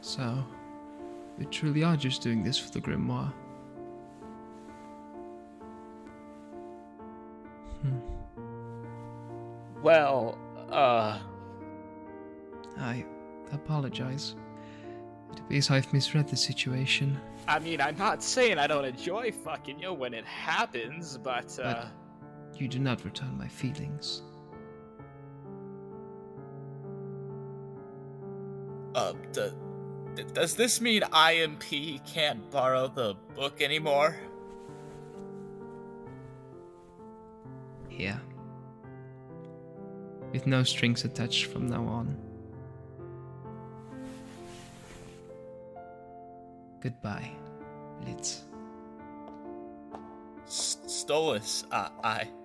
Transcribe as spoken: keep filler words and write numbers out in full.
So, we truly are just doing this for the grimoire. Hmm. Well, uh... I apologize. It appears I've misread the situation. I mean, I'm not saying I don't enjoy fucking you when it happens, but, uh... But you do not return my feelings. Uh, d does this mean I M P can't borrow the book anymore? Yeah. With no strings attached from now on. Goodbye, Blitz. S Stolas, uh, I...